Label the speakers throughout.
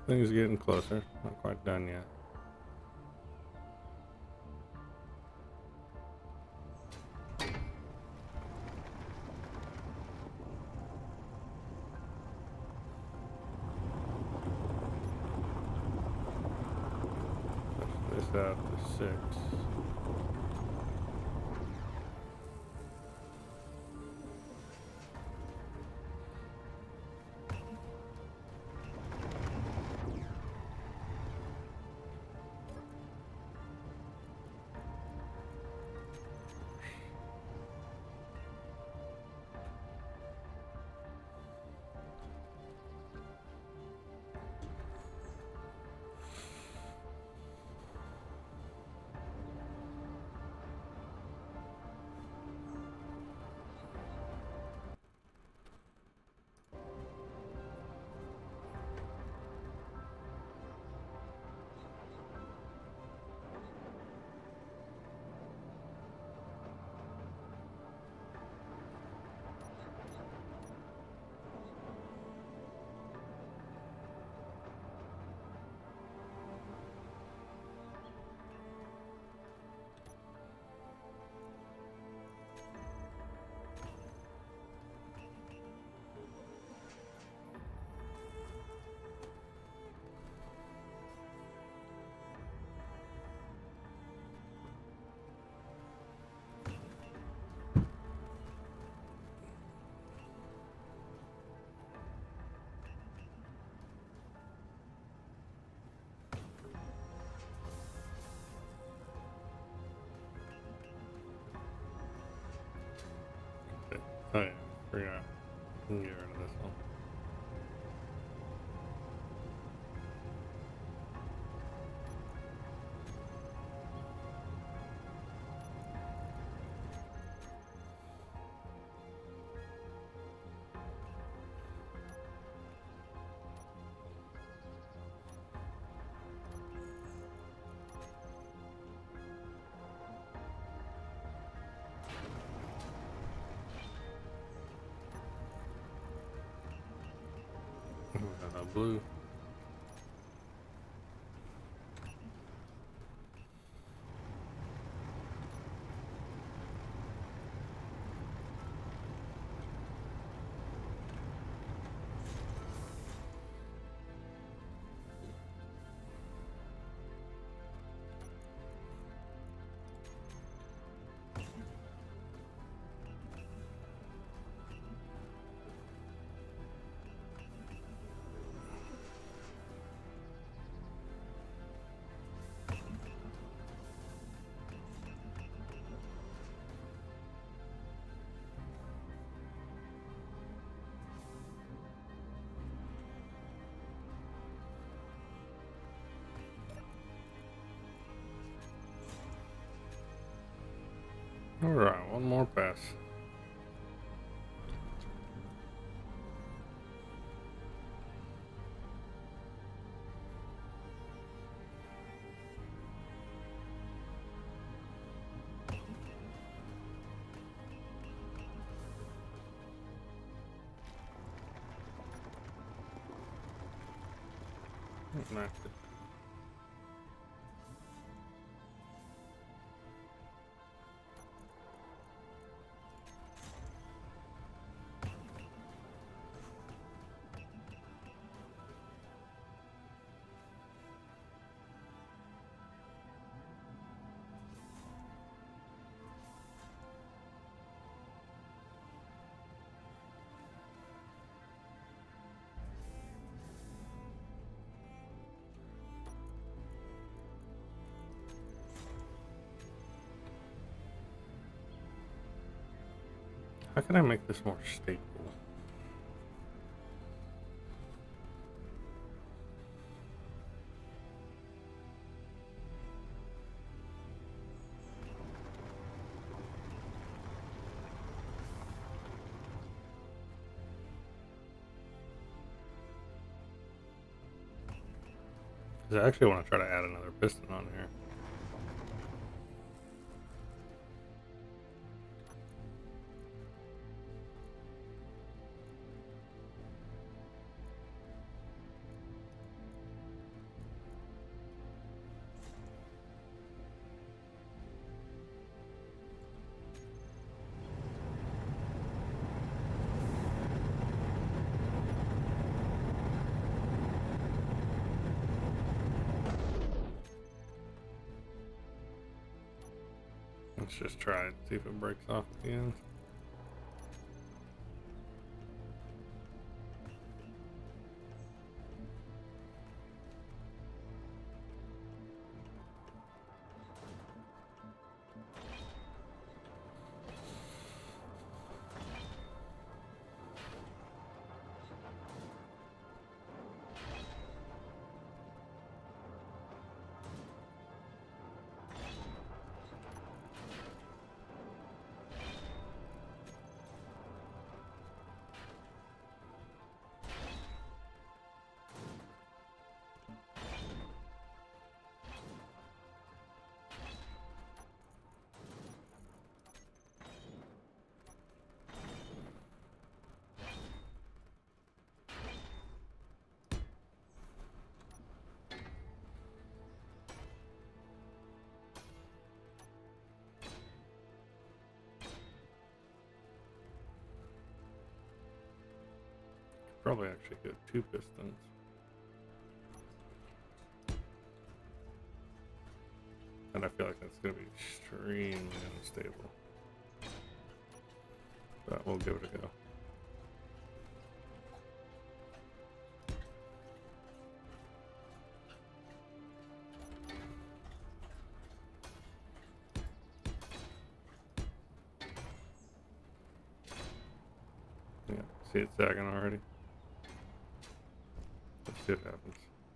Speaker 1: Things getting closer. Not quite done yet. Push this out to 6. Oh yeah, forgot. We can get rid of this one. Blue. Alright, one more pass. Maxed it. How can I make this more stable? Because I actually want to try to add another piston on here. Let's just try it, see if it breaks off at the end. Probably actually get 2 pistons. And I feel like that's going to be extremely unstable. But we'll give it a go. Yeah, see it sagging already. Let's see what happens.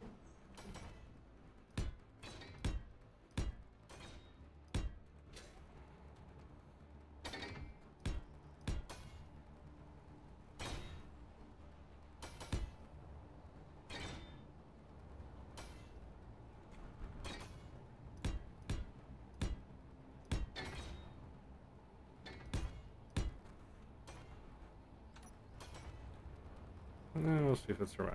Speaker 1: And then we'll see if it survives.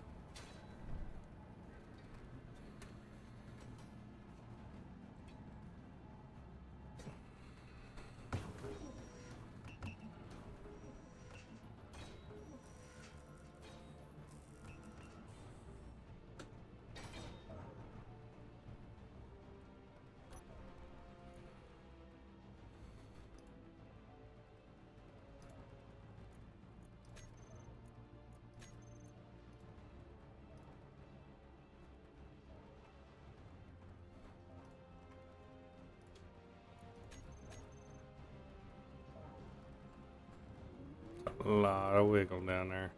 Speaker 1: A lot of wiggle down there.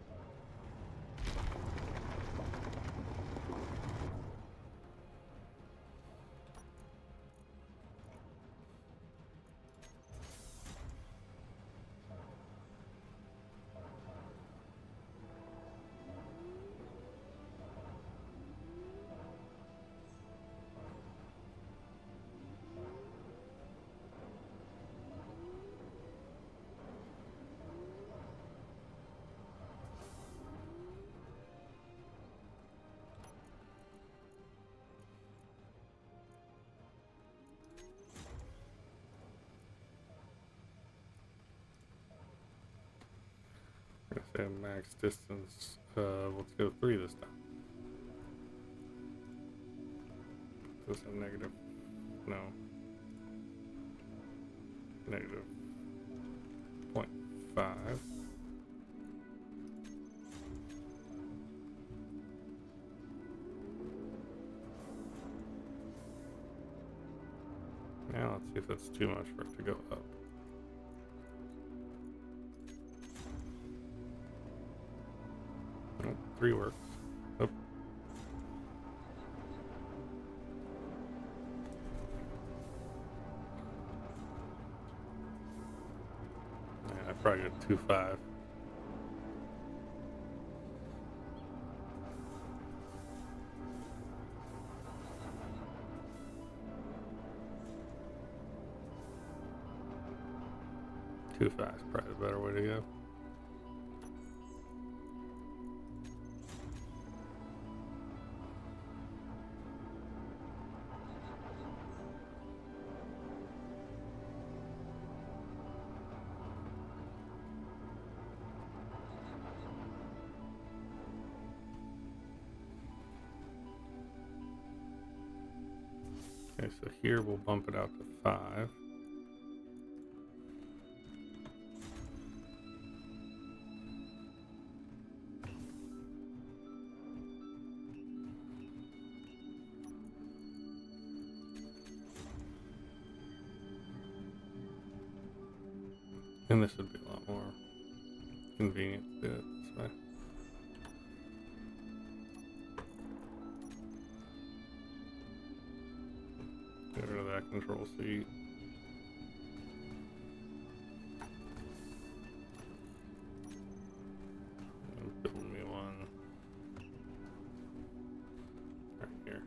Speaker 1: I'm gonna say max distance. Let's go 3 this time. Is this a negative? No. Negative 0.5. Now let's see if that's too much for it to go up. Oh, 3 works. Oh. Yeah, I probably got 2.5. Too fast, probably a better way to go. Okay, so here we'll bump it out to 5. And this would be a lot more convenient to do it this way. Get rid of that control seat. And build me one right here.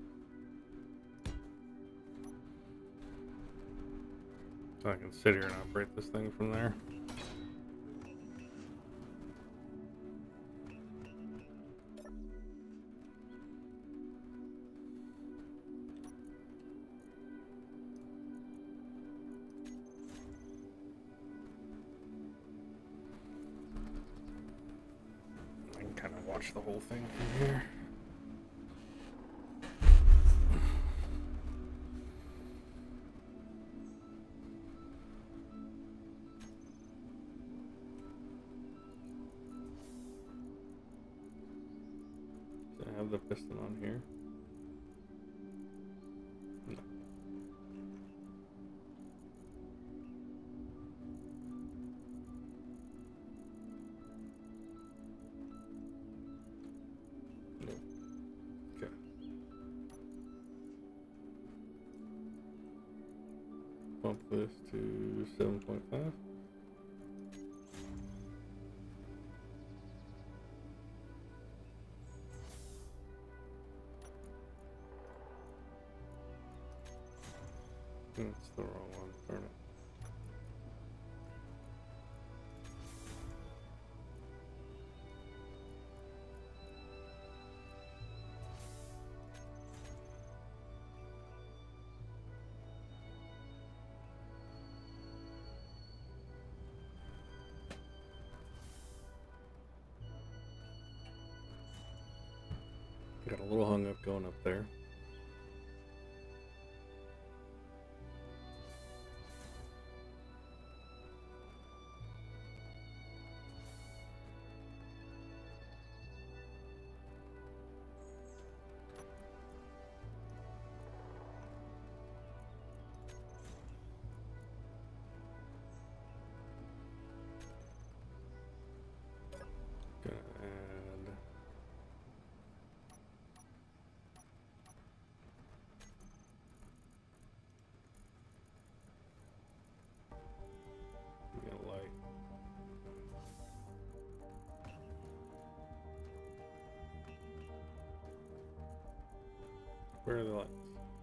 Speaker 1: So I can sit here and operate this thing from there. I can kind of watch the whole thing from here. I have the piston on here. No. No. Okay. Bump this to 7.5. That's the wrong one. Turn it. Got a little hung up going up there. Gonna add get a light. Where are the lights?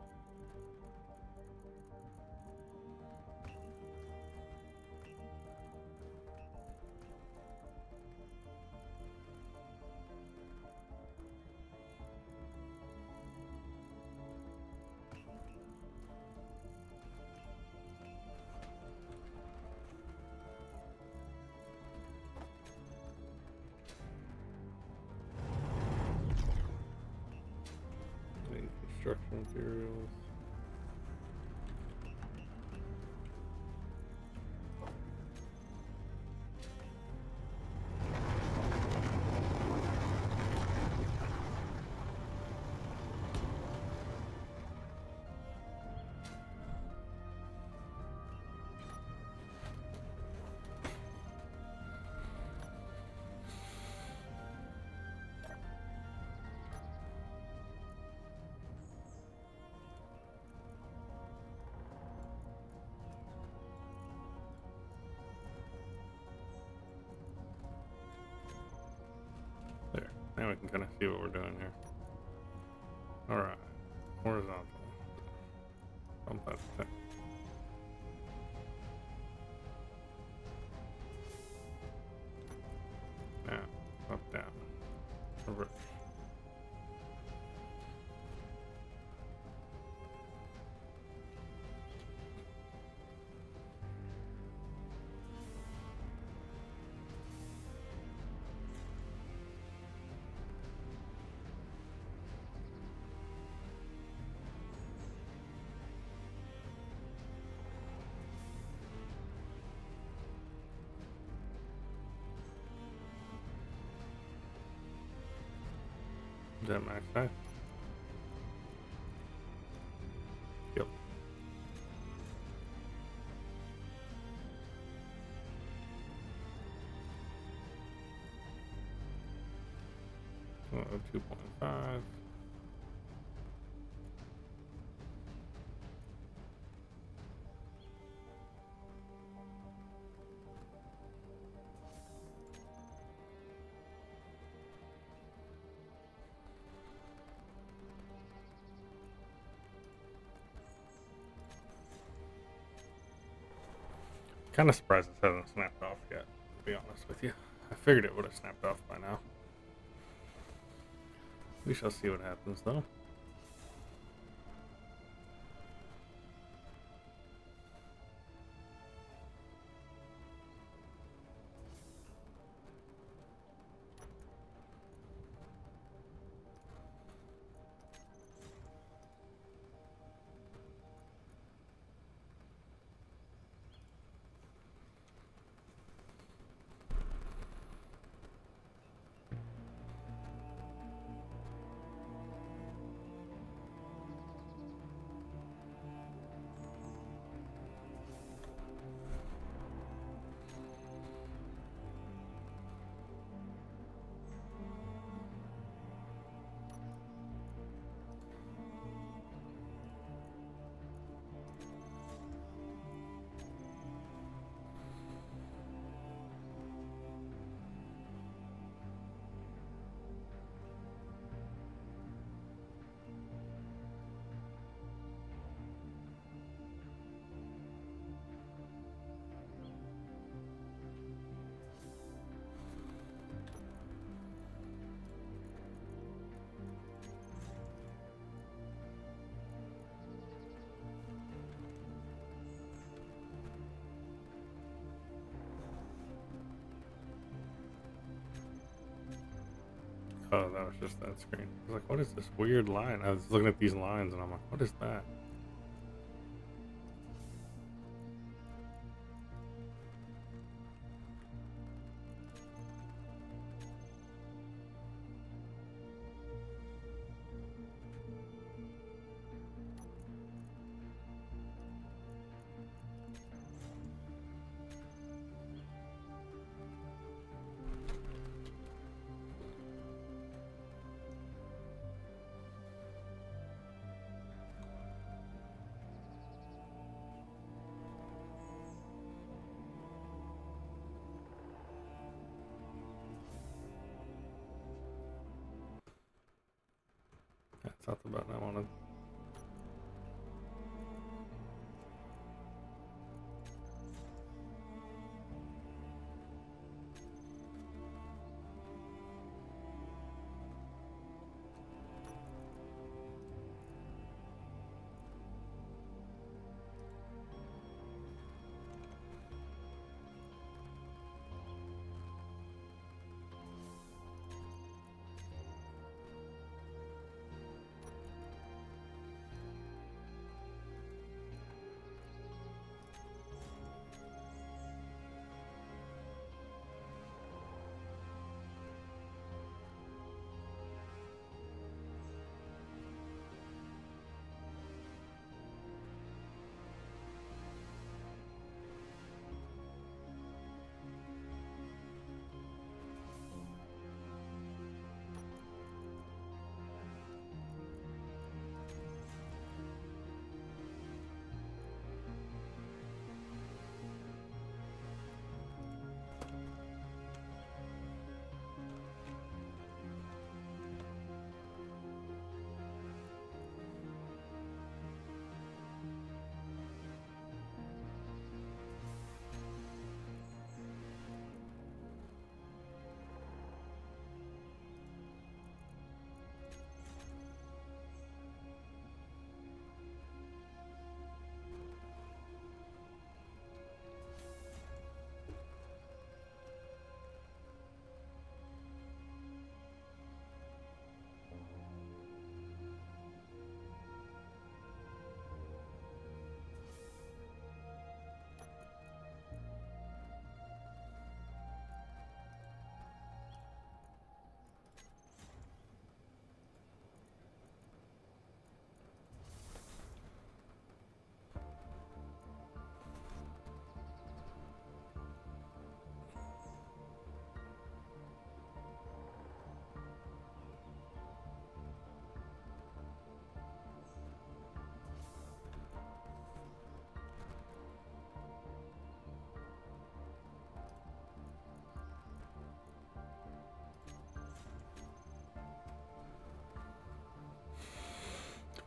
Speaker 1: Construction materials. There. Now we can kind of see what we're doing here. Alright. Horizontal. Bump that thing. Now, up, down. Reverse. Is that max height? Yep. Oh, 2.5. Kind of surprised this hasn't snapped off yet, to be honest with you. I figured it would have snapped off by now. We shall see what happens, though. Oh, that was just that screen. I was like, what is this weird line? I was looking at these lines and I'm like, what is that? That's not the button I wanted.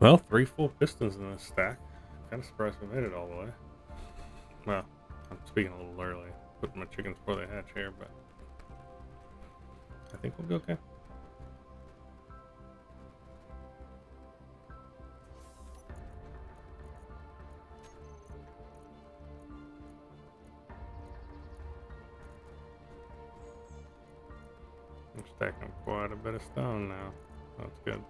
Speaker 1: Well, 3 full pistons in this stack. Kind of surprised we made it all the way. Well, I'm speaking a little early. Putting my chickens before they hatch here, but I think we'll be okay. I'm stacking up quite a bit of stone now. That's good.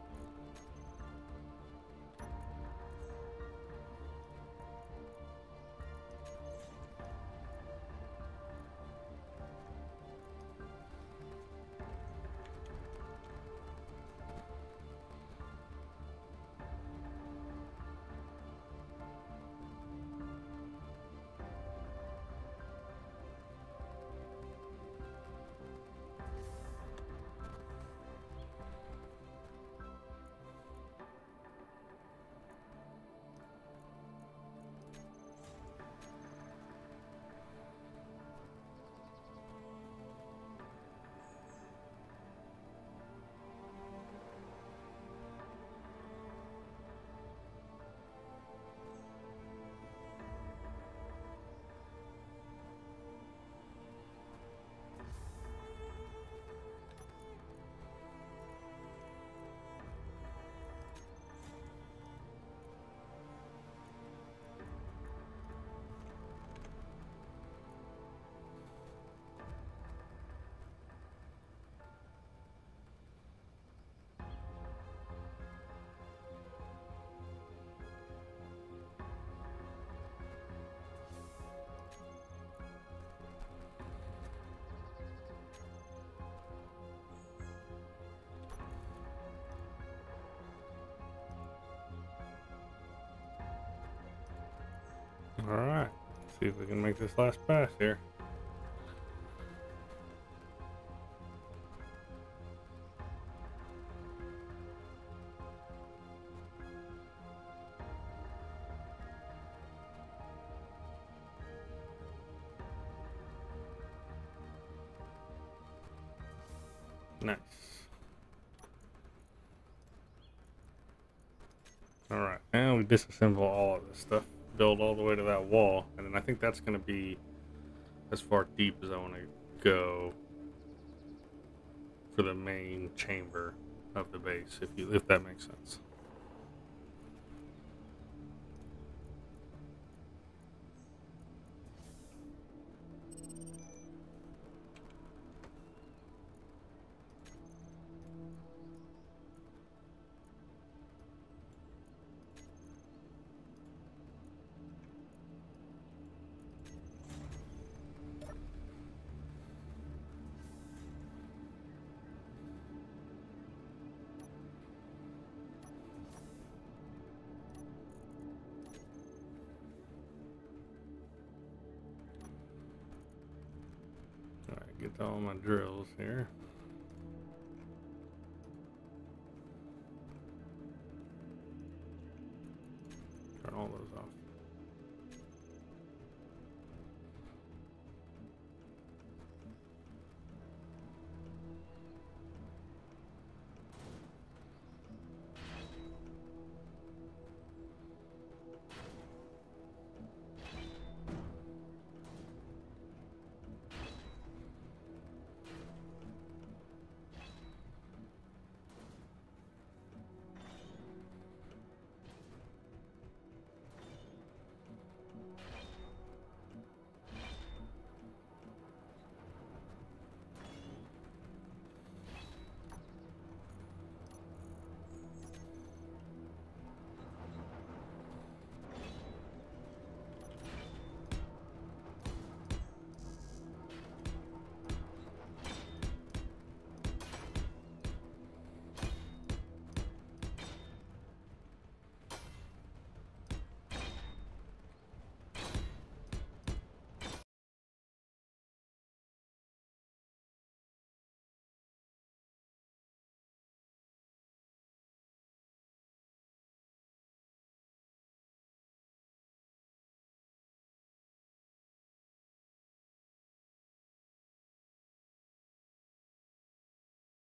Speaker 1: Alright, see if we can make this last pass here. Nice. Alright, now we disassemble all of this stuff, build all the way to that wall, and then I think that's going to be as far deep as I want to go for the main chamber of the base, if that makes sense. Alright, get to all my drills here.